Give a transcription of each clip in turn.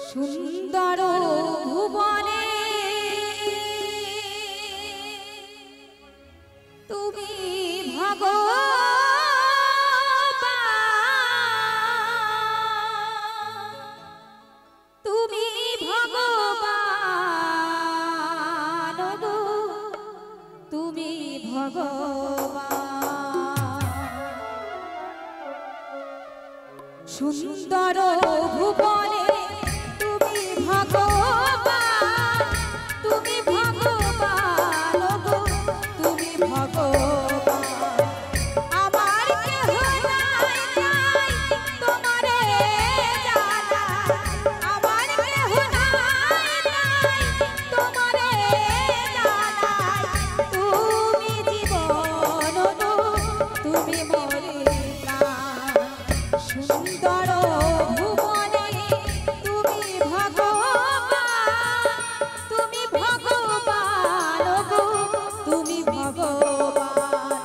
সুন্দর ভুবনে তুমি ভগবান, তুমি ভগবান, তুমি ভগবান। সুন্দর ভুবনে তুমি ভগবান, তুমি ভগবান, তুমি ভগবান। আমার কেহ নাই নাই তোমারে জানা, আমার কেহ নাই নাই তোমারে জানা। তুমি জীবন, তুমি মোরে প্রাণ। সুন্দর ভুবনে তুমি ভগবান, তুমি ভগবান, তুমি ভগবান।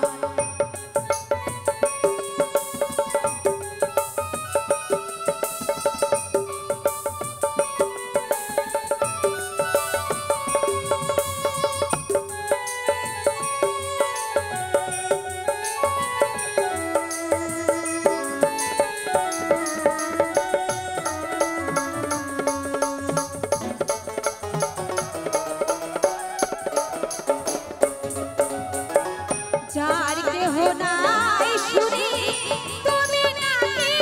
যার কেহ নাই শুনি তুমি নাকি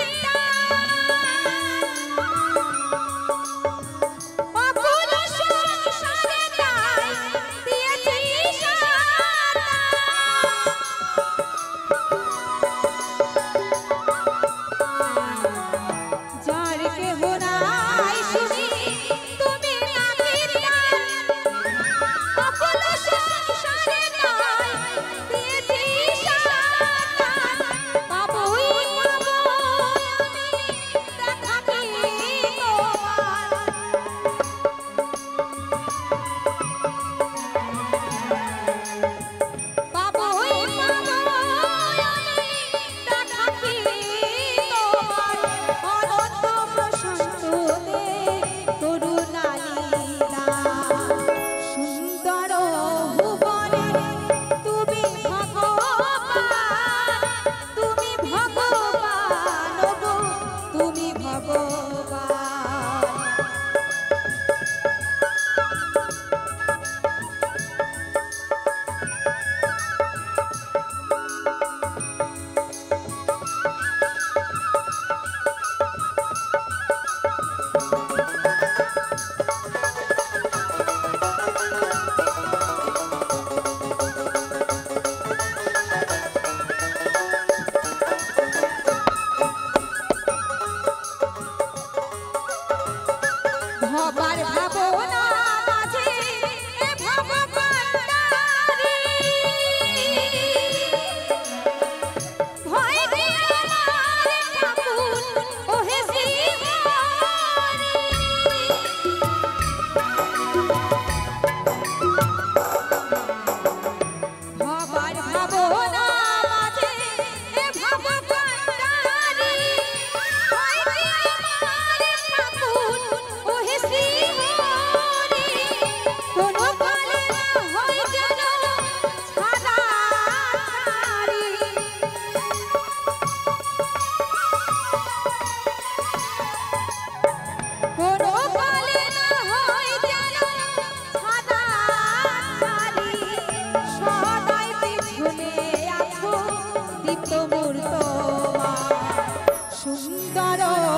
অকুল সংসারে তাই দিয়েছি সারা। যার কেহ নাই শুনি তুমি নাকি অকুল সংসারে তাই দিয়েছি সারা। পাবই পাবো আমি দেখা কি তোমার, পাবই পাবো আমি দেখা কি তোমার। অনন্ত প্রশান্ত করুণা লীলা। সুন্দর ভুবনে তুমি ভগবান, তুমি ভগবান, তুমি ভগবান। ভবার ভাবনা মাঝে এ ভগবান্ডারি, ভয় দিয়ে আমার ঠাকুর ওহে শ্রীহরি। ভবার ভাবনা মাঝে এ ভগবান্ডারি, ভয় দিয়ে আমার ঠাকুর ওহে শ্রীহরি। কোনো কালে না হয় যেন ছাড়াছাড়ি, কোনো কালে না হয় যেন ছাড়াছাড়ি। সদাই পিছনে আছো দীপ্ত মূর্তমান। সুন্দর